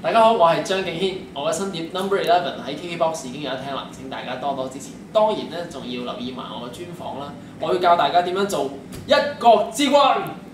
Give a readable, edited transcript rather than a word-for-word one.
大家好，我係張敬軒，我嘅新碟 Number 11喺 KKBox 已經有得聽啦，請大家多多支持。當然咧，仲要留意埋我嘅專訪啦，我要教大家點樣做一國之君。